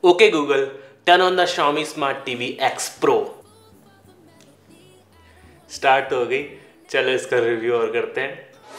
Okay Google, turn on the Xiaomi smart TV X Pro। Start हो गई, चलो इसका रिव्यू और करते हैं।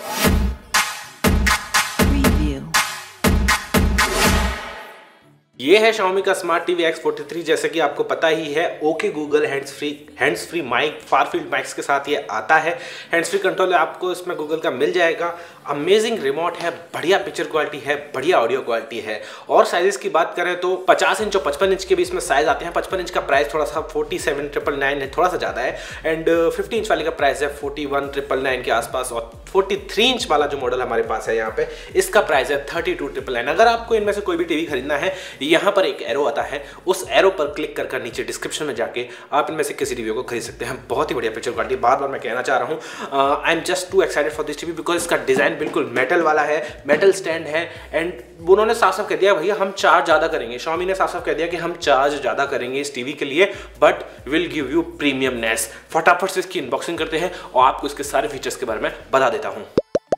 ये है Xiaomi का स्मार्ट टीवी X43। जैसे कि आपको पता ही है, okay Google hands free mic, far field mics के साथ ये आता है। हैंड्स फ्री कंट्रोल आपको इसमें गूगल का मिल जाएगा। अमेजिंग रिमोट है, बढ़िया पिक्चर क्वालिटी है, बढ़िया ऑडियो क्वालिटी है। और साइजेस की बात करें तो 50 इंच और 55 इंच के भी इसमें साइज आते हैं। 55 इंच का प्राइस थोड़ा सा 47,999 है, थोड़ा सा ज़्यादा है। एंड 50 इंच वाले का प्राइस है 41,999 के आसपास। और 43 इंच वाला जो मॉडल हमारे पास है यहाँ पे, इसका प्राइस है 32,999। अगर आपको इनमें से कोई भी टीवी खरीदना है, यहाँ पर एक एरो आता है, उस एरो पर क्लिक कर नीचे डिस्क्रिप्शन में जाके आप इनमें से किसी टीवी को खरीद सकते हैं। बहुत ही बढ़िया पिक्चर क्वालिटी, बार बार मैं कहना चाह रहा हूँ। I am just too excited for this TV because इसका डिजाइन बिल्कुल मेटल वाला है, मेटल स्टैंड है। एंड उन्होंने साफ साफ कह दिया भैया हम चार्ज ज़्यादा करेंगे। Xiaomi ने साफ साफ कह दिया कि हम चार्ज ज़्यादा करेंगे इस टीवी के लिए, but will give you premiumness. फटाफट से इसकी अनबॉक्सिंग करते हैं और आपको इसके सारे फीचर्स के बारे में बता देता हूँ।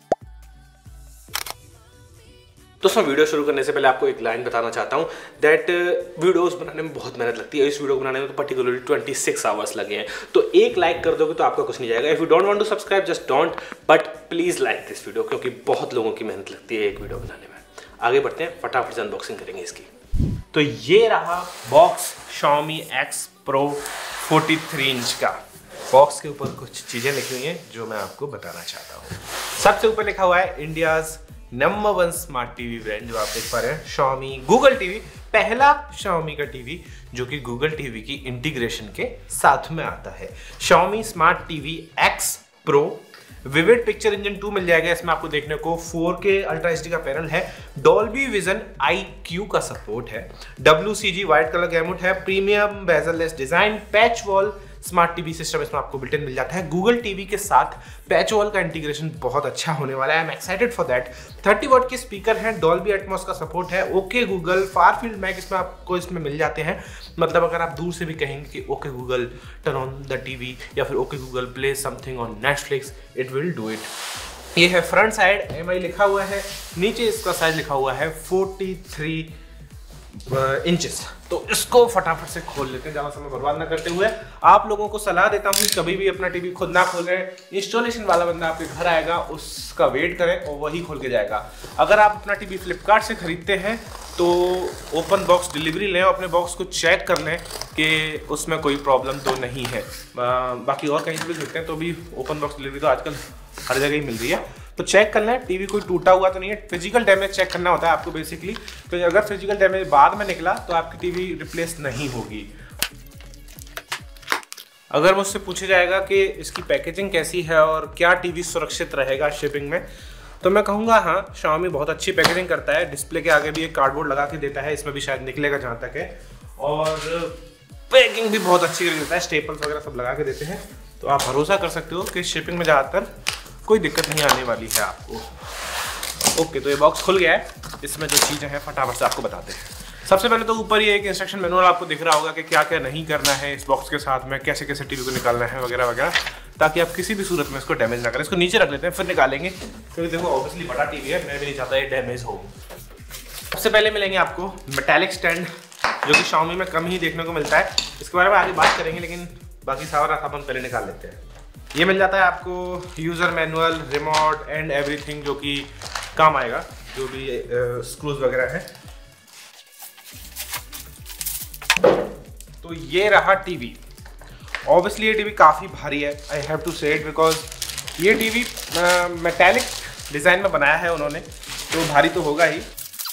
दोस्तों, वीडियो शुरू करने से पहले आपको एक लाइन बताना चाहता हूँ दैट वीडियोस बनाने में बहुत मेहनत लगती है। इस वीडियो को बनाने में तो पर्टिकुलरली 26 आवर्स लगे हैं। तो एक लाइक कर दोगे तो आपका कुछ नहीं जाएगा। If you don't want to subscribe just don't, but please like this video, क्योंकि बहुत लोगों की मेहनत लगती है एक वीडियो बनाने में। आगे बढ़ते हैं, फटाफट से अनबॉक्सिंग करेंगे इसकी। तो ये रहा box Xiaomi X Pro 43 inch का। बॉक्स के ऊपर कुछ चीजें लिखी हुई हैं जो मैं आपको बताना चाहता हूँ। सबसे ऊपर लिखा हुआ है India's number 1 smart TV brand, जो आप देख पा रहे हैं, Xiaomi गूगल टीवी। पहला Xiaomi का टीवी जो कि गूगल टीवी की इंटीग्रेशन के साथ में आता है। Xiaomi smart TV X Pro vivid picture engine 2 मिल जाएगा इसमें आपको देखने को। 4K अल्ट्रा एचडी का पैनल है। डॉल्बी विजन IQ का सपोर्ट है। WCG व्हाइट कलर गैमुट है। Premium bezelless design, patch wall smart TV system इसमें आपको बिल्ट इन मिल जाता है। गूगल टीवी के साथ पैच वॉल का इंटीग्रेशन बहुत अच्छा होने वाला है। I am excited for that. 30 watt के स्पीकर हैं। डॉल्बी एटमॉस का सपोर्ट है। Okay Google far field mic इसमें आपको इसमें मिल जाते हैं। मतलब अगर आप दूर से भी कहेंगे कि okay Google turn on the TV या फिर okay Google play something on Netflix, it will do it. ये है फ्रंट साइड, MI लिखा हुआ है। नीचे इसका साइज लिखा हुआ है 43 इंचेस। तो इसको फटाफट से खोल लेते हैं, ज़्यादा समय बर्बाद ना करते हुए। आप लोगों को सलाह देता हूँ कभी भी अपना टीवी खुद ना खोलें। इंस्टॉलेशन वाला बंदा आपके घर आएगा, उसका वेट करें और वही खोल के जाएगा। अगर आप अपना टीवी फ्लिपकार्ट से खरीदते हैं तो ओपन बॉक्स डिलीवरी लें और अपने बॉक्स को चेक कर लें कि उसमें कोई प्रॉब्लम तो नहीं है। बाकी और कहीं से भी खरीदते हैं तो भी ओपन बॉक्स डिलीवरी तो आजकल हर जगह ही मिल रही है। तो चेक करना है टीवी कोई टूटा हुआ तो नहीं है। फिजिकल डैमेज चेक करना होता है आपको बेसिकली। तो अगर फिजिकल डैमेज बाद में निकला तो आपकी टीवी रिप्लेस नहीं होगी। अगर मुझसे पूछा जाएगा कि इसकी पैकेजिंग कैसी है और क्या टीवी सुरक्षित रहेगा शिपिंग में, तो मैं कहूँगा हाँ, Xiaomi बहुत अच्छी पैकेजिंग करता है। डिस्प्ले के आगे भी एक कार्डबोर्ड लगा के देता है, इसमें भी शायद निकलेगा जहाँ तक है। और पैकिंग भी बहुत अच्छी कर देता है, स्टेपल्स वगैरह सब लगा के देते हैं। तो आप भरोसा कर सकते हो कि शिपिंग में ज़्यादातर कोई दिक्कत नहीं आने वाली है आपको। ओके, तो ये बॉक्स खुल गया है। इसमें जो चीज़ें हैं फटाफट से आपको बताते हैं। सबसे पहले तो ऊपर ये एक इंस्ट्रक्शन मैनुअल आपको दिख रहा होगा कि क्या क्या नहीं करना है इस बॉक्स के साथ में, कैसे कैसे टीवी को निकालना है वगैरह वगैरह, ताकि आप किसी भी सूरत में इसको डैमेज ना करें। इसको नीचे रख लेते हैं, फिर निकालेंगे, क्योंकि देखो ऑब्वियसली बड़ा टीवी है, मैं भी नहीं चाहता ये डैमेज हो। सबसे पहले मिलेंगे आपको मेटालिक स्टैंड, जो कि Xiaomi में कम ही देखने को मिलता है। इसके बारे में आगे बात करेंगे, लेकिन बाकी सारा अपन पहले निकाल लेते हैं। ये मिल जाता है आपको user manual, remote and everything, जो कि काम आएगा, जो भी स्क्रूज वगैरह है। तो ये रहा टीवी। ऑब्वियसली ये टीवी काफ़ी भारी है, I have to say it, because ये टीवी मेटालिक डिज़ाइन में बनाया है उन्होंने, तो भारी तो होगा ही।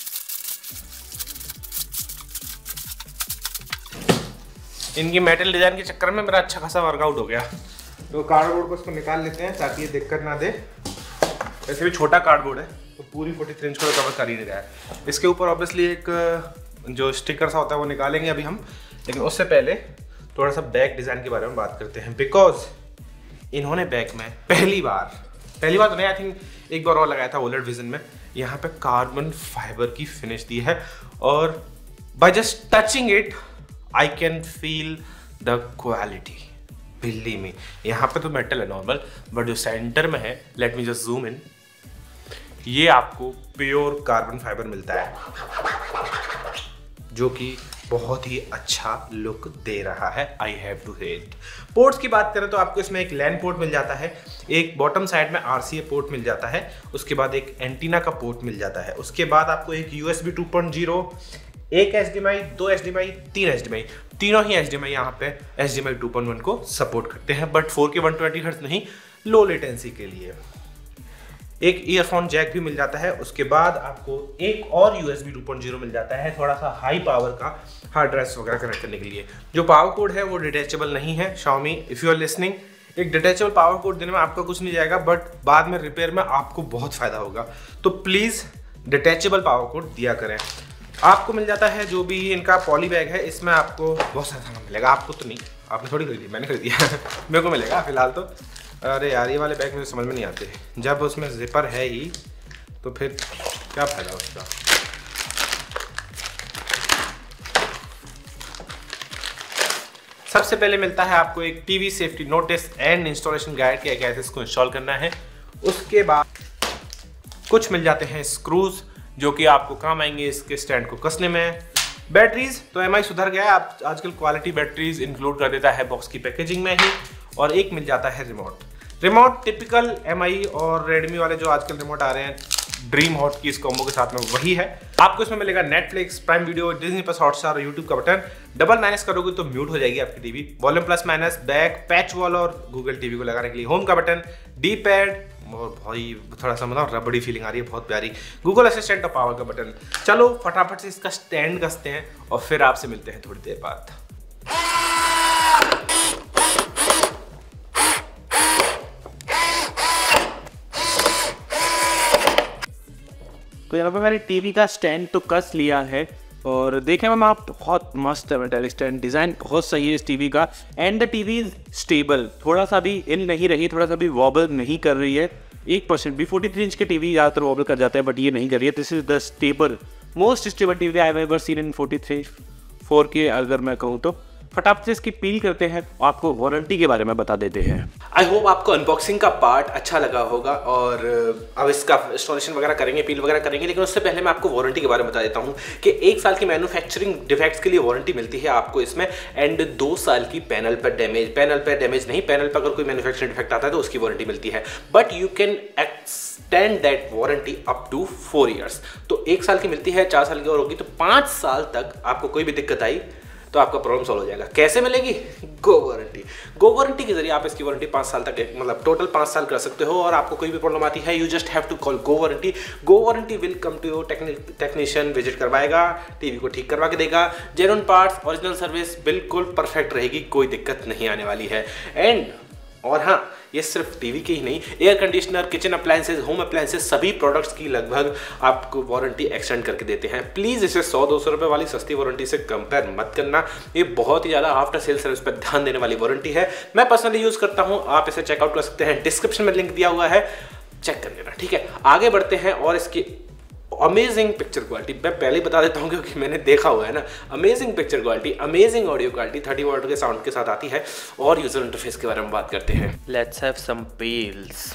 इनकी मेटल डिज़ाइन के चक्कर में मेरा अच्छा खासा वर्कआउट हो गया। तो कार्डबोर्ड को इसको निकाल लेते हैं ताकि ये दिक्कत ना दे। वैसे भी छोटा कार्डबोर्ड है तो पूरी 43 इंच को कवर कर ही नहीं रहा है। इसके ऊपर ऑब्वियसली एक जो स्टिकर सा होता है वो निकालेंगे अभी हम, लेकिन उससे पहले थोड़ा सा बैक डिज़ाइन के बारे में बात करते हैं। बिकॉज इन्होंने बैक में पहली बार तो नहीं, आई थिंक एक बार और लगाया था ओलेड विजन में, यहाँ पे कार्बन फाइबर की फिनिश दी है। और by just touching it I can feel the quality. बिल्ली में यहाँ पे तो मेटल है नॉर्मल, बट जो सेंटर में है, let me just zoom in, ये आपको प्योर कार्बन फाइबर मिलता है, जो कि बहुत ही अच्छा लुक दे रहा है, I have to say it. Ports की बात करें तो आपको इसमें एक लैन पोर्ट मिल जाता है, एक बॉटम साइड में RCA पोर्ट मिल जाता है, उसके बाद एक एंटीना का पोर्ट मिल जाता है, उसके बाद आपको एक USB 2.0, एक HDMI, 2 HDMI, 3 HDMI, तीनों ही HDMI यहाँ पे HDMI 2.1 को सपोर्ट करते हैं, बट 4K 120Hz नहीं, लो लेटेंसी के लिए। एक ईयरफोन जैक भी मिल जाता है, उसके बाद आपको एक और USB 2.0 मिल जाता है, थोड़ा सा हाई पावर का हार्ड ड्राइव वगैरह कनेक्ट करने के लिए। जो पावर कोड है वो डिटैचेबल नहीं है। Xiaomi if you are listening, एक डिटैचेबल पावर कोड देने में आपका कुछ नहीं जाएगा, बट बाद में रिपेयर में आपको बहुत फायदा होगा, तो प्लीज डिटैचेबल पावर कोड दिया करें। आपको मिल जाता है जो भी इनका पॉली बैग है, इसमें आपको बहुत सारा सामान मिलेगा। आपको तो नहीं, आपने थोड़ी खरीदी, मैंने खरीदी है मेरे को मिलेगा फिलहाल तो। अरे यार ये वाले बैग मुझे समझ में नहीं आते, जब उसमें जिपर है ही तो फिर क्या फायदा उसका। सबसे पहले मिलता है आपको एक TV safety notice and installation guide के कैसे इसको इंस्टॉल करना है। उसके बाद कुछ मिल जाते हैं स्क्रूज जो कि आपको काम आएंगे इसके स्टैंड को कसने में। बैटरीज तो MI सुधर गया है, आप आजकल क्वालिटी बैटरीज इंक्लूड कर देता है बॉक्स की पैकेजिंग में ही। और एक मिल जाता है रिमोट टिपिकल MI और रेडमी वाले जो आजकल रिमोट आ रहे हैं ड्रीम हॉट की इस कॉम्बो के साथ में वही है। आपको इसमें मिलेगा Netflix, prime video, Disney plus, Hotstar और यूट्यूब का बटन। डबल माइनस करोगे तो म्यूट हो जाएगी आपकी TV. Volume plus minus, back, patch wall और गूगल टीवी को लगाने के लिए होम का बटन, डी पैड और भाई थोड़ा सा मतलब रबड़ी फीलिंग आ रही है, बहुत प्यारी गूगल असिस्टेंट और पावर का बटन। चलो फटाफट से इसका स्टैंड कसते हैं और फिर आपसे मिलते हैं थोड़ी देर बाद। तो यहाँ पे मैंने टीवी का स्टैंड तो कस लिया है और देखें मैम आप, बहुत मस्त है मेटल स्टैंड, डिज़ाइन बहुत सही है इस टीवी का। And the TV is stable, थोड़ा सा भी इन नहीं रही, थोड़ा सा भी वॉबल नहीं कर रही है 1% भी। 43 इंच के टीवी ज़्यादातर वॉबल कर जाता है, बट ये नहीं कर रही है। This is the stable, most stable TV I have ever seen in 43 4K अगर मैं कहूँ तो। फटाफट से इसकी पील करते हैं, आपको वारंटी के बारे में बता देते हैं। आई होप आपको अनबॉक्सिंग का पार्ट अच्छा लगा होगा और अब इसका इंस्टॉलेशन वगैरह करेंगे, पील वगैरह करेंगे, लेकिन उससे पहले मैं आपको वारंटी के बारे में बता देता हूँ कि 1 साल की मैन्युफैक्चरिंग डिफेक्ट्स के लिए वारंटी मिलती है आपको इसमें, एंड 2 साल की पैनल पर डैमेज नहीं, पैनल पर अगर कोई मैन्युफैक्चरिंग डिफेक्ट आता है तो उसकी वारंटी मिलती है, but you can extend that warranty up to 4 years. तो 1 साल की मिलती है, 4 साल की और होगी, तो 5 साल तक आपको कोई भी दिक्कत आई तो आपका प्रॉब्लम सॉल्व हो जाएगा। कैसे मिलेगी? गो वारंटी के जरिए आप इसकी वारंटी 5 साल तक, मतलब टोटल 5 साल कर सकते हो। और आपको कोई भी प्रॉब्लम आती है, you just have to call go warranty will come to your technician, visit करवाएगा, टीवी को ठीक करवा के देगा, जेन्युइन पार्ट्स, ओरिजिनल सर्विस बिल्कुल परफेक्ट रहेगी, कोई दिक्कत नहीं आने वाली है। एंड और हाँ, ये सिर्फ टीवी की ही नहीं, air conditioner, kitchen appliances, home appliances, सभी प्रोडक्ट्स की लगभग आपको वारंटी एक्सटेंड करके देते हैं। प्लीज़ इसे 100-200 रुपये वाली सस्ती वारंटी से कंपेयर मत करना, ये बहुत ही ज़्यादा आफ्टर सेल सर्विस पर ध्यान देने वाली वारंटी है। मैं पर्सनली यूज़ करता हूँ, आप इसे चेकआउट कर सकते हैं, डिस्क्रिप्शन में लिंक दिया हुआ है, चेक कर लेना, ठीक है। आगे बढ़ते हैं और इसकी अमेजिंग पिक्चर क्वालिटी मैं पहले ही बता देता हूँ क्योंकि मैंने देखा हुआ है ना। Amazing picture quality, amazing audio quality, 30 watt के साउंड के साथ आती है। और यूजर इंटरफेस के बारे में बात करते हैं। Let's have some peels.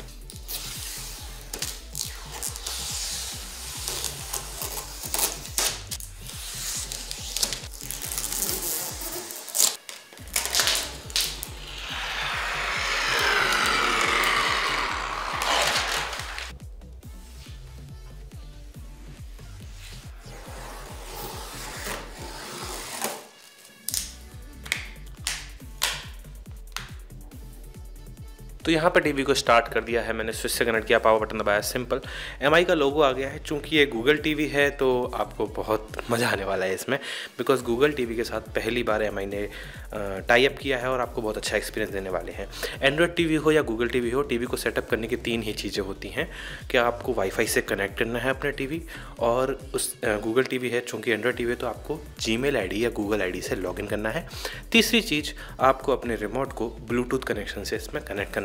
तो यहाँ पर टीवी को स्टार्ट कर दिया है मैंने, स्विच से कनेक्ट किया, पावर बटन दबाया, सिंपल। MI का लोगो आ गया है। चूंकि ये गूगल टीवी है तो आपको बहुत मज़ा आने वाला है इसमें, बिकॉज गूगल टीवी के साथ पहली बार MI ने टाई अप किया है और आपको बहुत अच्छा एक्सपीरियंस देने वाले हैं। एंड्रॉयड टीवी हो या गूगल टीवी हो, टीवी को सेटअप करने की 3 ही चीज़ें होती हैं कि आपको वाईफाई से कनेक्ट करना है अपने टीवी, और उस गूगल टीवी है, चूँकि एंड्रॉयड टीवी है तो आपको Gmail ID या गूगल ID से लॉगिन करना है। तीसरी चीज़, आपको अपने रिमोट को ब्लूटूथ कनेक्शन से इसमें कनेक्ट करना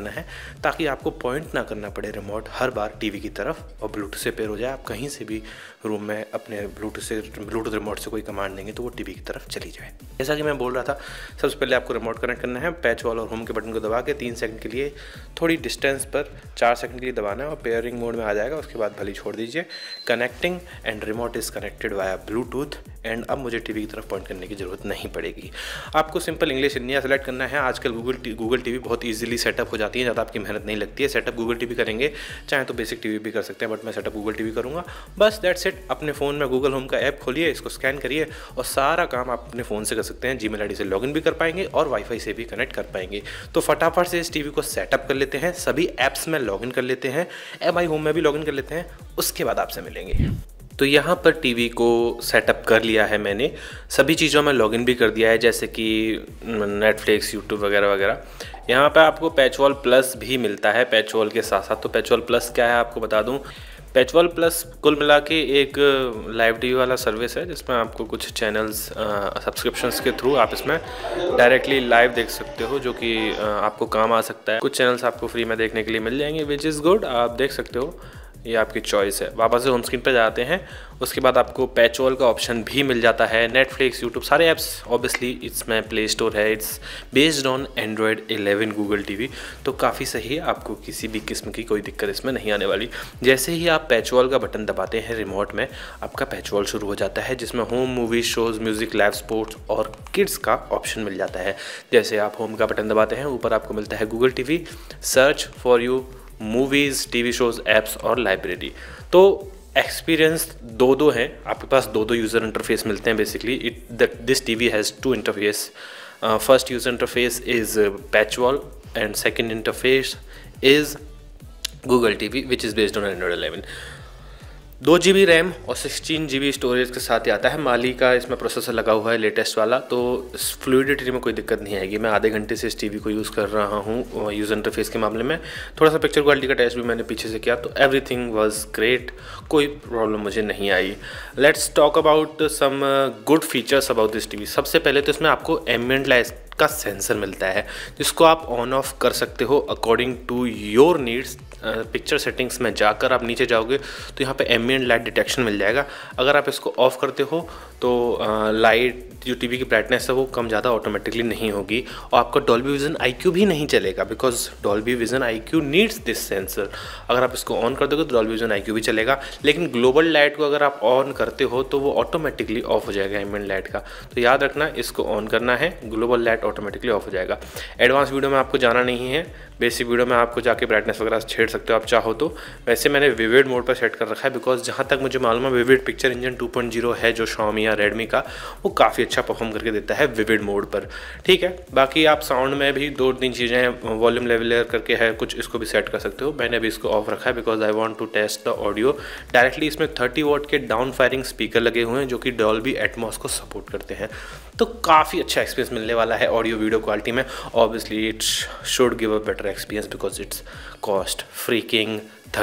करना है ताकि आपको पॉइंट ना करना पड़े रिमोट हर बार टीवी की तरफ और ब्लूटूथ से पेयर हो जाए। आप कहीं से भी रूम में अपने ब्लूटूथ रिमोट से कोई कमांड देंगे तो वो टीवी की तरफ चली जाए। जैसा कि मैं बोल रहा था, सबसे पहले आपको रिमोट कनेक्ट करना है। पैच वॉल और होम के बटन को दबा के 3 सेकंड के लिए थोड़ी डिस्टेंस पर 4 सेकंड के लिए दबाना है और पेयरिंग मोड में आ जाएगा। उसके बाद भली छोड़ दीजिए। Connecting and remote is connected via Bluetooth and अब मुझे टीवी की तरफ पॉइंट करने की ज़रूरत नहीं पड़ेगी। आपको सिंपल इंग्लिश इंडिया सेलेक्ट करना है। आजकल गूगल टीवी बहुत ईजिली सेटअप हो जाती है, ज़्यादा आपकी मेहनत नहीं लगती है। सेटअप गूगल टीवी करेंगे, चाहे तो बेसिक टीवी भी कर सकते हैं, बट मैं सेटअप गूगल टीवी करूँगा। बस दैट्स इट। अपने फ़ोन में गूगल होम का ऐप खोलिए, इसको स्कैन करिए और सारा काम आप अपने फ़ोन से कर सकते हैं। जीमेल आईडी से लॉगिन भी कर पाएंगे और वाईफाई से भी कनेक्ट कर पाएंगे। तो फटाफट से इस टीवी को सेटअप कर लेते हैं, सभी ऐप्स में लॉगिन कर लेते हैं, MI होम में भी लॉगिन कर लेते हैं, उसके बाद आपसे मिलेंगे। तो यहाँ पर टीवी को सेटअप कर लिया है मैंने, सभी चीज़ों में लॉगिन भी कर दिया है, जैसे कि नेटफ्लिक्स, यूट्यूब वगैरह वगैरह। यहाँ पर आपको पैच वॉल प्लस भी मिलता है पैच वॉल के साथ साथ। तो पैच वॉल प्लस क्या है आपको बता दूँ। पैच वॉल प्लस कुल मिला के एक लाइव टीवी वाला सर्विस है जिसमें आपको कुछ चैनल्स सब्सक्रिप्शंस के थ्रू आप इसमें डायरेक्टली लाइव देख सकते हो, जो कि आपको काम आ सकता है। कुछ चैनल्स आपको फ्री में देखने के लिए मिल जाएंगे, विच इज़ गुड, आप देख सकते हो, ये आपकी चॉइस है। वापस से होम स्क्रीन पे जाते हैं, उसके बाद आपको पैच वॉल का ऑप्शन भी मिल जाता है। नेटफ्लिक्स, यूट्यूब, सारे ऐप्स ऑब्वियसली इसमें प्ले स्टोर है। It's based on Android 11 Google TV, तो काफ़ी सही है, आपको किसी भी किस्म की कोई दिक्कत इसमें नहीं आने वाली। जैसे ही आप पैच वॉल का बटन दबाते हैं रिमोट में, आपका पैच वॉल शुरू हो जाता है, जिसमें home, movie, shows, music, live sports और किड्स का ऑप्शन मिल जाता है। जैसे आप होम का बटन दबाते हैं, ऊपर आपको मिलता है Google TV, search for you, movies, TV shows, apps और लाइब्रेरी। तो एक्सपीरियंस दो हैं, आपके पास दो यूज़र इंटरफेस मिलते हैं basically. This TV has 2 interface. First user interface is patch wall and second interface is Google TV which is based on Android 11। 2 GB RAM और 16 GB स्टोरेज के साथ ही आता है। माली का इसमें प्रोसेसर लगा हुआ है लेटेस्ट वाला, तो फ्लूइडिटी में कोई दिक्कत नहीं आएगी। मैं आधे घंटे से इस टीवी को यूज़ कर रहा हूँ यूज़र इंटरफेस के मामले में। थोड़ा सा पिक्चर क्वालिटी का टेस्ट भी मैंने पीछे से किया, तो एवरीथिंग वाज ग्रेट, कोई प्रॉब्लम मुझे नहीं आई। Let's talk about some good features about this TV. सबसे पहले तो इसमें आपको एम्बिएंट लाइट का सेंसर मिलता है, जिसको आप ऑन ऑफ कर सकते हो according to your needs. Picture settings में जाकर आप नीचे जाओगे तो यहाँ पे एम्बिएंट लाइट डिटेक्शन मिल जाएगा। अगर आप इसको ऑफ करते हो तो लाइट, जो टीवी की ब्राइटनेस है वो कम ज़्यादा ऑटोमेटिकली नहीं होगी और आपका डॉल्बी विजन IQ भी नहीं चलेगा, because Dolby vision IQ needs this sensor. अगर आप इसको ऑन कर दोगे तो डॉल्बी विजन IQ भी चलेगा, लेकिन ग्लोबल लाइट को अगर आप ऑन करते हो तो वो ऑटोमेटिकली ऑफ हो जाएगा एम्बिएंट लाइट का। तो याद रखना, इसको ऑन करना है, ग्लोबल लाइट ऑटोमेटिकली ऑफ हो जाएगा। एडवांस वीडियो में आपको जाना नहीं है, बेसिक वीडियो में आपको जाके ब्राइटनेस वगैरह छेड़ सकते हो आप चाहो तो। वैसे मैंने विविड मोड पर सेट कर रखा है, बिकॉज जहाँ तक मुझे मालूम है विविड पिक्चर इंजन 2.0 है जो Xiaomi या रेडमी का, वो काफ़ी अच्छा परफॉर्म करके देता है विविड मोड पर। ठीक है, बाकी आप साउंड में भी 2-3 चीज़ें, वॉल्यूम लेवलर करके है कुछ, इसको भी सेट कर सकते हो। मैंने अभी इसको ऑफ रखा है because I want to test the audio directly. इसमें 30 वॉट के डाउन फायरिंग स्पीकर लगे हुए हैं जो कि डॉल्बी एटमॉस को सपोर्ट करते हैं, तो काफ़ी अच्छा एक्सपीरियंस मिलने वाला है ऑडियो वीडियो क्वालिटी में। Obviously it should give a better experience because it's cost freaking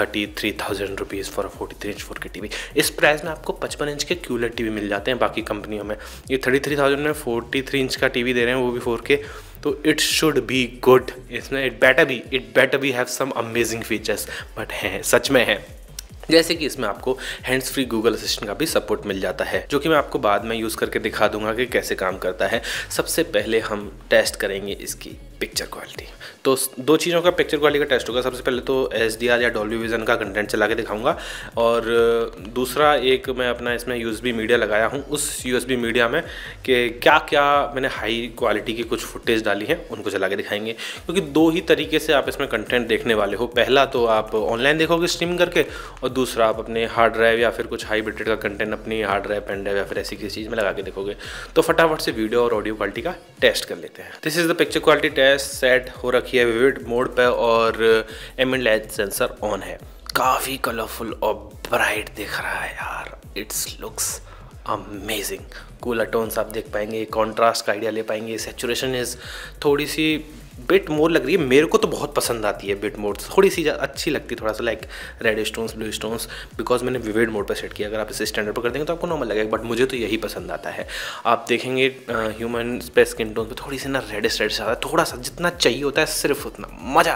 33,000 rupees for 43 inch 4K TV. इस प्राइस में आपको 55 इंच के QLED टीवी मिल जाते हैं बाकी कंपनियों में। ये 33,000 में 43 इंच का टीवी दे रहे हैं, वो भी 4K, तो इट शुड बी गुड। इसमें it better be have some amazing features, but हैं, सच में है। जैसे कि इसमें आपको हैंड्स फ्री गूगल असिस्टेंट का भी सपोर्ट मिल जाता है, जो कि मैं आपको बाद में यूज़ करके दिखा दूंगा कि कैसे काम करता है। सबसे पहले हम टेस्ट करेंगे इसकी पिक्चर क्वालिटी। तो 2 चीज़ों का पिक्चर क्वालिटी का टेस्ट होगा। सबसे पहले तो HDR या डॉल्बी विजन का कंटेंट चला के दिखाऊंगा, और दूसरा एक मैं अपना इसमें USB मीडिया लगाया हूँ, उस USB मीडिया में कि क्या क्या मैंने हाई क्वालिटी की कुछ फुटेज डाली है उनको चला के दिखाएंगे। क्योंकि 2 ही तरीके से आप इसमें कंटेंट देखने वाले हो। पहला तो आप ऑनलाइन देखोगे स्ट्रीमिंग करके, और दूसरा आप अपने हार्ड ड्राइव या फिर कुछ हाई बिट्रेट का कंटेंट अपनी हार्ड ड्राइव, पेन ड्राइव या फिर ऐसी किसी चीज़ में लगा के देखोगे। तो फटाफट से वीडियो और ऑडियो क्वालिटी का टेस्ट कर लेते हैं। This is the picture quality test. Set हो रखी है विविड मोड पे और एम्बिएंट लाइट सेंसर ऑन है। काफ़ी कलरफुल और ब्राइट दिख रहा है यार, it's looks amazing. Cooler tones आप देख पाएंगे, कॉन्ट्रास्ट का आइडिया ले पाएंगे। सैचुरेशन इज़ थोड़ी सी बिट मोर लग रही है, मेरे को तो बहुत पसंद आती है बिट मोड, थोड़ी सी अच्छी लगती है, थोड़ा सा like red stones, blue stones, because मैंने विविड मोड पर सेट किया। अगर आप इसे स्टैंडर्ड पर कर देंगे तो आपको नॉर्मल लगेगा, बट मुझे तो यही पसंद आता है। आप देखेंगे ह्यूमन स्पेस स्किन टोन पर थोड़ी सी ना रेडिश आता है, थोड़ा सा जितना चाहिए होता है सिर्फ उतना। मज़ा आ गया यार,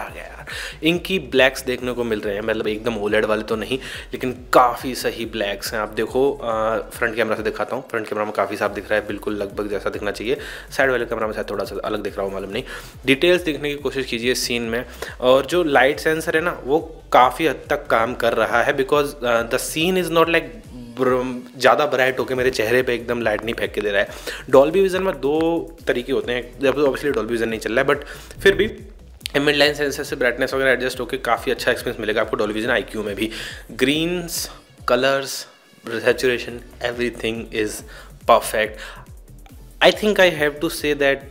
इनकी ब्लैक्स देखने को मिल रहे हैं, मतलब एकदम ओलेड वाले तो नहीं, लेकिन काफ़ी सही ब्लैक्स हैं। आप देखो, फ्रंट कैमरा से दिखाता हूँ। फ्रंट कैमरा में काफ़ी साफ दिख रहा है, बिल्कुल लगभग जैसा दिखना चाहिए। साइड वाले कैमरा में शायद थोड़ा सा अलग दिख रहा हो, मालूम नहीं। डिटेल्स देखने की कोशिश कीजिए सीन में, और जो लाइट सेंसर है ना वो काफ़ी हद तक काम कर रहा है, because the scene is not like ज़्यादा ब्राइट होकर मेरे चेहरे पे एकदम लाइट नहीं फेंक के दे रहा है। डॉल्बी विजन में दो तरीके होते हैं, जब ऑब्वियसली डॉल्बी विजन नहीं चल रहा है, बट फिर भी एम्बिएंट लाइट सेंसर से ब्राइटनेस वगैरह एडजस्ट होकर काफ़ी अच्छा एक्सपीरियंस मिलेगा आपको डॉल्बी विजन IQ में भी। Greens, colours, saturation, everything is perfect. I think I have to say that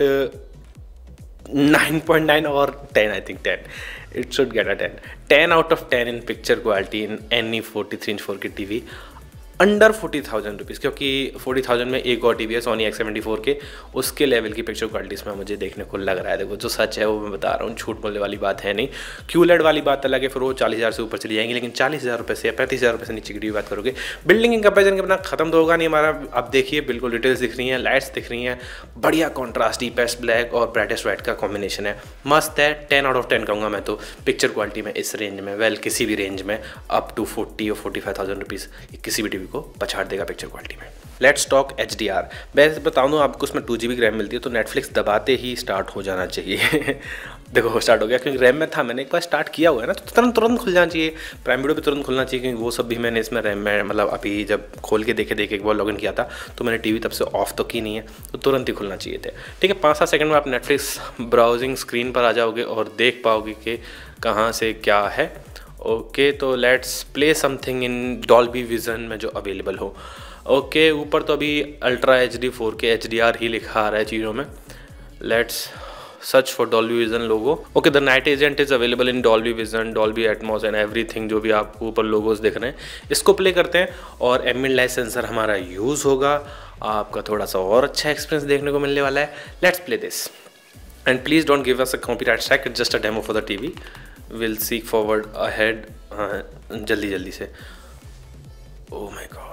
9.9 or 10, I think 10. It should get a 10. 10 out of 10 in picture quality in any 43-inch 4K TV. Under 40,000 rupees, क्योंकि 40,000 में एक और TV है Soni X74 के, उसके level की picture quality इसमें मुझे देखने को लग रहा है। देखो जो सच है वो मैं बता रहा हूँ, झूठ बोलने वाली बात है नहीं। QLED वाली बात अलग है, फिर वो 40,000 से ऊपर चली जाएंगी, लेकिन 40,000 रुपये से या 35,000 रुपये से नीचे की टीवी बात करोगे, बिल्डिंग इन कंपेरिजन के बिना खत्म तो होगा नहीं हमारा। आप देखिए, बिल्कुल डिटेल्स दिख रही हैं, लाइट्स दिख रही हैं, बढ़िया कॉन्ट्रास्ट, डीपेस्ट ब्लैक और ब्राइटेस्ट वाइट का कॉम्बिनेशन है, मस्त है। 10 out of 10 कहूँगा मैं तो पिक्चर क्वालिटी में इस रेंज में, वेल किसी भी रेंज में अप टू 40 और 45,000 रुपीज़ किसी भी टीवी को पछाड़ देगा पिक्चर क्वालिटी में। Let's talk HDR। वैसे बताऊँ तो आपको उसमें 2 GB रैम मिलती है, तो नेटफ्लिक्स दबाते ही स्टार्ट हो जाना चाहिए। देखो स्टार्ट हो गया, क्योंकि रैम में था, मैंने एक बार स्टार्ट किया हुआ है ना, तो तुरंत खुल जाना चाहिए। प्राइम वीडियो पे तुरंत खुलना चाहिए, क्योंकि वो सब भी मैंने इसमें रैम में, मतलब अभी जब खोल के देखे एक बार लॉगिन किया था, तो मैंने टीवी तब से ऑफ तो की नहीं है, तो तुरंत ही खुलना चाहिए थे। ठीक है, 5-7 सेकंड में आप नेटफ्लिक्स ब्राउजिंग स्क्रीन पर आ जाओगे और देख पाओगे कि कहाँ से क्या है। ओके, तो let's play something in Dolby vision में जो अवेलेबल हो। ओके, ऊपर तो अभी अल्ट्रा HD 4K HDR ही लिखा आ रहा है चीज़ों में। Let's search for Dolby vision logo. Okay, the night agent is available in Dolby vision, Dolby Atmos and everything, जो भी आपको ऊपर लोगोस दिख रहे हैं। इसको प्ले करते हैं और एम्बिएंट लाइट सेंसर हमारा यूज़ होगा, आपका थोड़ा सा और अच्छा एक्सपीरियंस देखने को मिलने वाला है। Let's play this and please don't give us a copyright strike, it's just a demo for the TV. Will seek forward ahead, जल्दी से। Oh my God,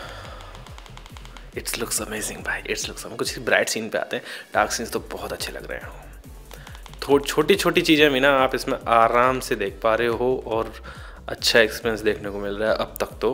it's looks amazing भाई, इट्स लुक्स। कुछ bright scene पे आते हैं, dark scenes तो बहुत अच्छे लग रहे हैं। छोटी छोटी चीज़ें भी ना आप इसमें आराम से देख पा रहे हो और अच्छा एक्सपीरियंस देखने को मिल रहा है अब तक तो।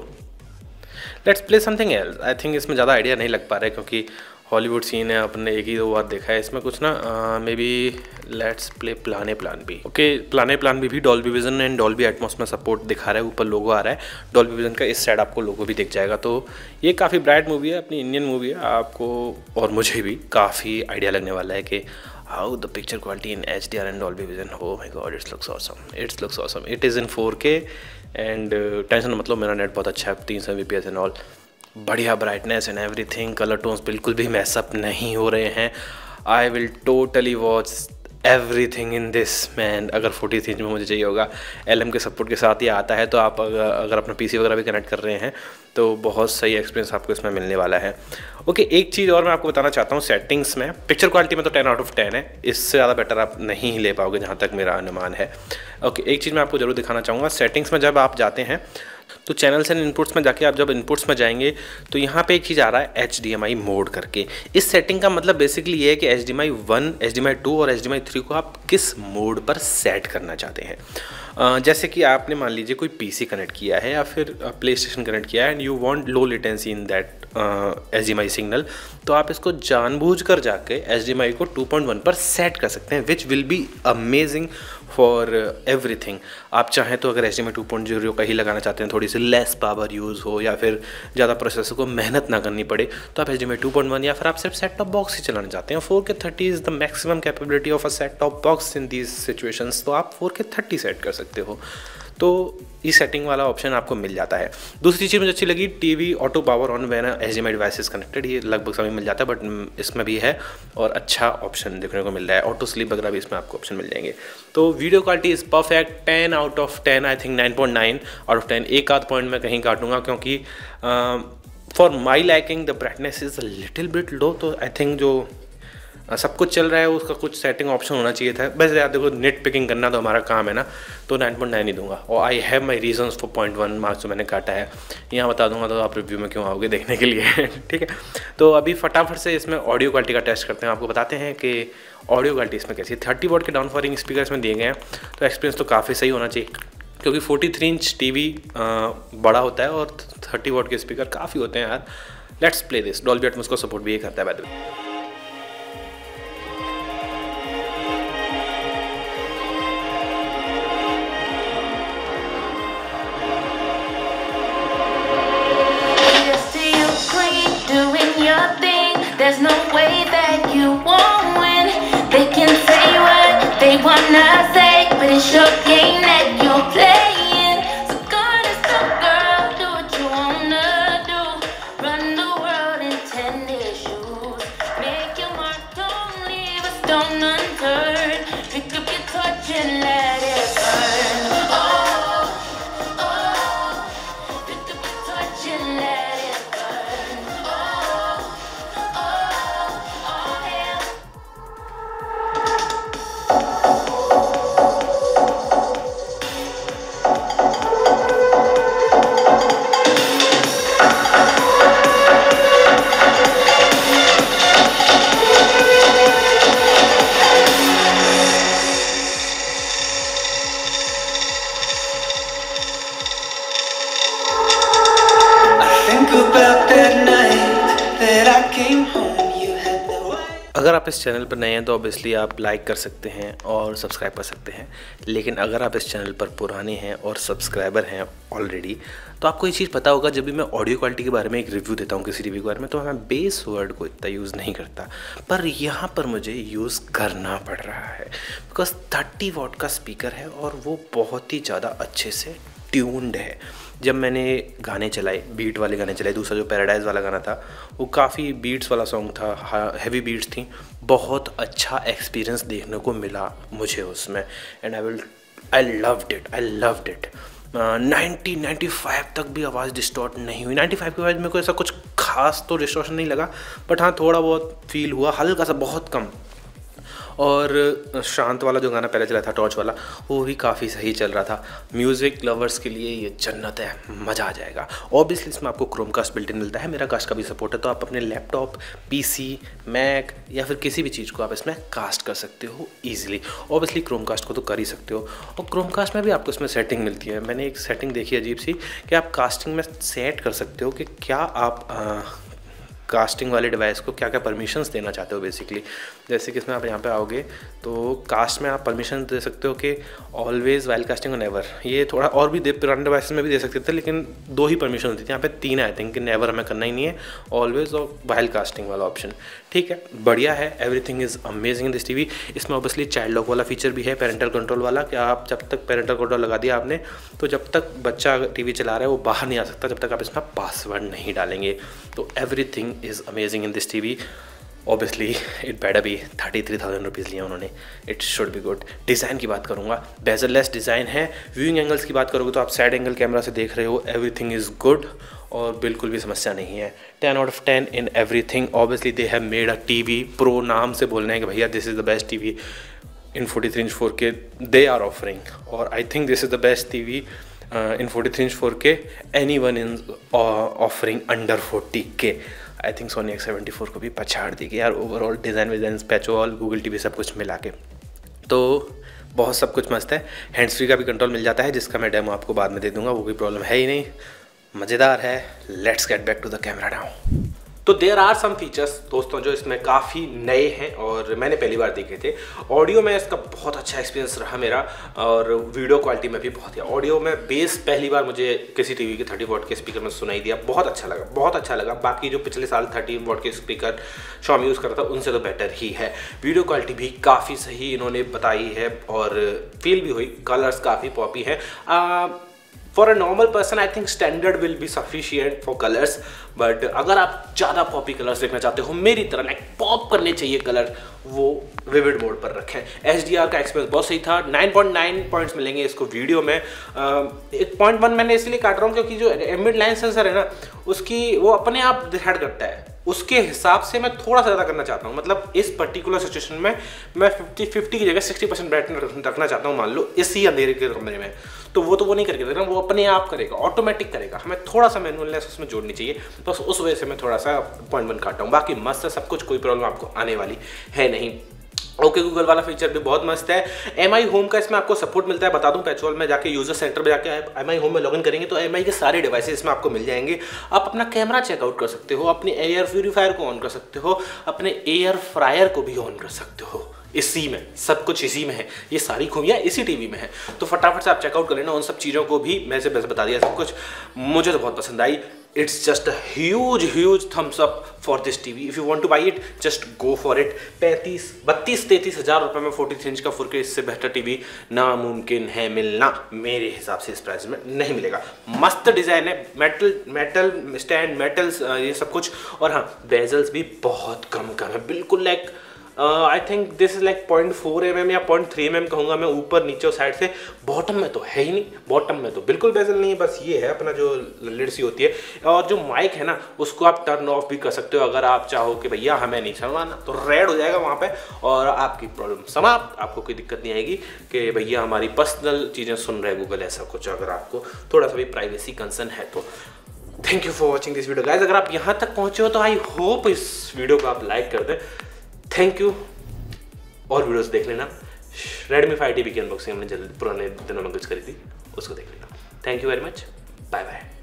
Let's play something else. I think इसमें ज़्यादा आइडिया नहीं लग पा रहा है, क्योंकि हॉलीवुड सीन है, अपने एक ही 2 बार देखा है इसमें कुछ ना। May be let's play plan B. Okay, plan B भी Dolby Vision and Dolby Atmos में सपोर्ट दिखा रहा है, ऊपर लोगो आ रहा है डॉल्बी विजन का, इस साइड आपको लोगो भी दिख जाएगा। तो ये काफ़ी ब्राइट मूवी है, अपनी इंडियन मूवी है, आपको और मुझे भी काफ़ी आइडिया लगने वाला है कि how the picture quality in HDR and Dolby Vision. Oh my God, it's looks awesome, it is in 4K and tension मतलब मेरा नेट बहुत अच्छा है, 300 MBPS एंड ऑल, बढ़िया brightness and everything, colour tones बिल्कुल भी मैसअप नहीं हो रहे हैं। I will totally watch everything in this man. अगर 43 इंच में मुझे चाहिए होगा, LM के सपोर्ट के साथ ही आता है, तो आप अगर अपना PC वगैरह भी कनेक्ट कर रहे हैं तो बहुत सही एक्सपीरियंस आपको इसमें मिलने वाला है। ओके, एक चीज़ और मैं आपको बताना चाहता हूँ, सेटिंग्स में पिक्चर क्वालिटी में तो 10 out of 10 है, इससे ज़्यादा बेटर आप नहीं ले पाओगे जहाँ तक मेरा अनुमान है। ओके, एक चीज़ मैं आपको ज़रूर दिखाना चाहूँगा, सेटिंग्स में जब आप जाते हैं तो चैनल्स एंड इनपुट्स में जाके आप जब इनपुट्स में जाएंगे तो यहाँ पे एक चीज़ आ रहा है HDMI मोड करके। इस सेटिंग का मतलब बेसिकली ये है कि HDMI 1, HDMI 2 और HDMI 3 को आप किस मोड पर सेट करना चाहते हैं। जैसे कि आपने मान लीजिए कोई PC कनेक्ट किया है या फिर PlayStation कनेक्ट किया है and you want low latency in that HDMI signal, तो आप इसको जानबूझकर जाके HDMI को 2.1 पर सेट कर सकते हैं, which will be amazing for everything. आप चाहें तो अगर HDMI 2.0 का ही लगाना चाहते हैं, थोड़ी सी लेस पावर यूज़ हो या फिर ज़्यादा प्रोसेसर को मेहनत ना करनी पड़े, तो आप HDMI 2.1 या फिर आप सिर्फ सेट टॉप बॉक्स ही चलाना चाहते हैं। 4K 30 is the maximum capability of a set top box in these situations, तो आप 4K 30 सेट कर सकते हो। तो ये सेटिंग वाला ऑप्शन आपको मिल जाता है। दूसरी चीज़ मुझे अच्छी लगी, TV auto power on when HDMI device is connected, ये लगभग सभी मिल जाता है, बट इसमें भी है और अच्छा ऑप्शन देखने को मिल रहा है। ऑटो स्लीप वगैरह भी इसमें आपको ऑप्शन मिल जाएंगे। तो video quality is perfect, 10 out of 10, I think 9.9 out of 10। एक आध पॉइंट मैं कहीं काटूंगा, क्योंकि for my liking the brightness is a little bit low, तो आई थिंक जो सब कुछ चल रहा है, उसका कुछ सेटिंग ऑप्शन होना चाहिए था। बस यार देखो, नेट पिकिंग करना तो हमारा काम है ना, तो 9.9 ही दूंगा। और I have my reasons for 0.1 marks जो मैंने काटा है, यहाँ बता दूंगा, तो आप रिव्यू में क्यों आओगे देखने के लिए। ठीक है, तो अभी फटाफट से इसमें ऑडियो क्वालिटी का टेस्ट करते हैं, आपको बताते हैं कि ऑडियो क्वालिटी इसमें कैसी है। 30 वॉट के डाउन फॉरिंग स्पीकर इसमें दिए गए हैं, तो एक्सपीरियंस तो काफ़ी सही होना चाहिए, क्योंकि 43 इंच टीवी बड़ा होता है और 30 वॉट के स्पीकर काफ़ी होते हैं यार। Let's play this. Dolby Atmos को सपोर्ट भी ये करता है by the way. There's no way that you won't win. They can say what they wanna say, but it's your game that you're playing. So God is the girl, do what you wanna do. Run the world in tennis shoes. Make your mark, don't leave a stone unturned. Pick up your torch and let it burn. Oh, oh, pick up your torch and let it burn. अगर आप इस channel पर नए हैं तो obviously आप like कर सकते हैं और सब्सक्राइब कर सकते हैं, लेकिन अगर आप इस चैनल पर पुराने हैं और सब्सक्राइबर हैं ऑलरेडी, तो आपको ये चीज़ पता होगा, जब भी मैं ऑडियो क्वालिटी के बारे में एक रिव्यू देता हूँ किसी टीवी के बारे में, तो मैं बेस वर्ड को इतना यूज़ नहीं करता, पर यहाँ पर मुझे यूज़ करना पड़ रहा है, बिकॉज 30 वॉट का स्पीकर है और वो बहुत ही ज़्यादा अच्छे से ट्यून्ड है। जब मैंने गाने चलाए, बीट वाले गाने चलाए, दूसरा जो पैराडाइज वाला गाना था वो काफ़ी बीट्स वाला सॉन्ग था, हैवी बीट्स थी, बहुत अच्छा एक्सपीरियंस देखने को मिला मुझे उसमें, एंड आई लव्ड इट। 90-95 तक भी आवाज़ डिस्टॉर्ट नहीं हुई। 95 के बाद मेरे को ऐसा कुछ खास तो डिस्टॉर्शन नहीं लगा, बट हाँ थोड़ा बहुत फील हुआ, हल्का सा, बहुत कम। और शांत वाला जो गाना पहले चला था, टॉर्च वाला, वो भी काफ़ी सही चल रहा था। म्यूज़िक लवर्स के लिए ये जन्नत है, मज़ा आ जाएगा। ऑब्वियसली इसमें आपको क्रोमकास्ट बिल्ट इन मिलता है, मेरा कास्ट का भी सपोर्ट है, तो आप अपने लैपटॉप, पीसी, मैक या फिर किसी भी चीज़ को आप इसमें कास्ट कर सकते हो ईजिली। ऑब्वियसली क्रोमकास्ट को तो कर ही सकते हो, और क्रोमकास्ट में भी आपको इसमें सेटिंग मिलती है। मैंने एक सेटिंग देखी अजीब सी, कि आप कास्टिंग में सेट कर सकते हो कि क्या आप कास्टिंग वाले डिवाइस को क्या क्या परमिशंस देना चाहते हो बेसिकली। जैसे कि इसमें आप यहाँ पे आओगे तो कास्ट में आप परमिशन दे सकते हो कि ऑलवेज वाइल कास्टिंग और नेवर, ये थोड़ा और भी पुराने डिवाइस में भी दे सकते थे, लेकिन 2 ही परमिशन होती थी, यहाँ पे 3 आई थिंक, कि नेवर हमें करना ही नहीं है, ऑलवेज और वाइल कास्टिंग वाला ऑप्शन। ठीक है, बढ़िया है, everything is amazing in this TV. इसमें ऑब्वियसली चाइल्ड लॉक वाला फीचर भी है, पेरेंटल कंट्रोल वाला, कि आप जब तक पेरेंटल कंट्रोल लगा दिया आपने, तो जब तक बच्चा टीवी चला रहा है वो बाहर नहीं आ सकता जब तक आप इसमें पासवर्ड नहीं डालेंगे। तो everything is amazing in this TV. Obviously it better be, 33,000 rupees लिया उन्होंने, it should be good. Design की बात करूँगा, बेजरलेस डिज़ाइन है। व्यूइंग एंगल्स की बात करोगे तो आप साइड एंगल कैमरा से देख रहे हो, एवरीथिंग इज़ गुड और बिल्कुल भी समस्या नहीं है। 10 out of 10 in everything. Obviously they have made a TV pro, नाम से बोल रहे हैं कि भैया this is the best TV in 43 inch 4K they are offering, और I think this is the best TV in 43 inch 4K anyone in offering under 40K। I think Sony X74 को भी पछाड़ दी कि यार overall design PatchWall Google TV सब कुछ मिला के, तो बहुत सब कुछ मस्त है। हैंड्स फ्री का भी कंट्रोल मिल जाता है, जिसका मैं डेमो आपको बाद में दे दूंगा, वो कोई प्रॉब्लम है ही नहीं, मज़ेदार है। Let's get back to the camera now. तो देयर आर सम फीचर्स दोस्तों जो इसमें काफ़ी नए हैं और मैंने पहली बार देखे थे। ऑडियो में इसका बहुत अच्छा एक्सपीरियंस रहा मेरा, और वीडियो क्वालिटी में भी बहुत ही। ऑडियो में बेस पहली बार मुझे किसी टीवी के 30 वॉट के स्पीकर में सुनाई दिया, बहुत अच्छा लगा। बाकी जो पिछले साल 30 वॉट के स्पीकर Xiaomi यूज़ करता था उनसे तो बेटर ही है। वीडियो क्वालिटी भी काफ़ी सही इन्होंने बताई है और फील भी हुई। कलर्स काफ़ी पॉपी है। For a normal person I think standard will be sufficient for colours, but अगर आप ज़्यादा पॉपी कलर्स देखना चाहते हो मेरी तरह, लाइक पॉप करने चाहिए कलर, वो विविड मोड पर रखें। HDR का एक्सपीरियंस बहुत सही था। 9.9 पॉइंट्स मिलेंगे इसको वीडियो में। 1.1 मैंने इसलिए काट रहा हूँ क्योंकि जो एम्बिएंट लाइन सेंसर है ना, उसकी वो अपने आप डिसाइड करता है उसके हिसाब से मैं थोड़ा सा ज़्यादा करना चाहता हूँ। मतलब इस पर्टिकुलर सिचुएशन में मैं 50-50 की जगह 60% ब्राइटनेस रखना चाहता हूँ, मान लो इसी अंधेरे के कमरे में। तो वो नहीं करके देना, वो अपने आप करेगा, ऑटोमेटिक करेगा। हमें थोड़ा सा मैनुअलनेस उसमें जोड़नी चाहिए, बस उस वजह से मैं थोड़ा सा 0.1 काटा हूँ। बाकी मस्त है सब कुछ, कोई प्रॉब्लम आपको आने वाली है नहीं। ओके गूगल वाला फीचर भी बहुत मस्त है। एमआई होम का इसमें आपको सपोर्ट मिलता है, बता दूं पेट्रोल में जाके यूजर सेंटर में जाके एमआई होम में लॉगिन करेंगे तो एमआई के सारे डिवाइसेस इसमें आपको मिल जाएंगे। आप अपना कैमरा चेकआउट कर सकते हो, अपने एयर प्यूरीफायर को ऑन कर सकते हो, अपने एयर फ्रायर को भी ऑन कर सकते हो। इसी में सब कुछ इसी में है, ये सारी खूबियाँ इसी टीवी में है। तो फटाफट से आप चेकआउट कर लेना उन सब चीज़ों को भी। मैं से वैसे बता दिया सब कुछ, मुझे तो बहुत पसंद आई। It's just a huge thumbs up for this TV. If you want to buy it just go for it. 32-33 हज़ार रुपये में 43 इंच का 4K इससे बेहतर टीवी नामुमकिन है मिलना। मेरे हिसाब से इस प्राइस में नहीं मिलेगा। मस्त डिज़ाइन है, मेटल स्टैंड, मेटल्स, ये सब कुछ। और हाँ, बेजल्स भी बहुत कम है, बिल्कुल like I think this is like 0.4 mm या 0.3 mm कहूँगा मैं, ऊपर नीचे और साइड से। बॉटम में तो है ही नहीं, बॉटम में तो बिल्कुल बेजल नहीं है, बस ये है अपना जो लिड सी होती है। और जो माइक है ना, उसको आप टर्न ऑफ भी कर सकते हो अगर आप चाहो कि भैया हमें नहीं सुनवाना, तो रेड हो जाएगा वहाँ पे और आपकी प्रॉब्लम समाप्त। आपको कोई दिक्कत नहीं आएगी कि भैया हमारी पर्सनल चीज़ें सुन रहे गूगल, ऐसा कुछ। अगर आपको थोड़ा सा भी प्राइवेसी कंसर्न है तो thank you for watching this video guys. अगर आप यहाँ तक पहुँचे हो तो आई होप इस वीडियो को आप लाइक कर दें। Thank you. और वीडियोस देख लेना। Redmi 5T की अनबॉक्सिंग हमने जल्दी पुराने दिनों में कुछ करी थी, उसको देख लेना। Thank you very much, bye bye.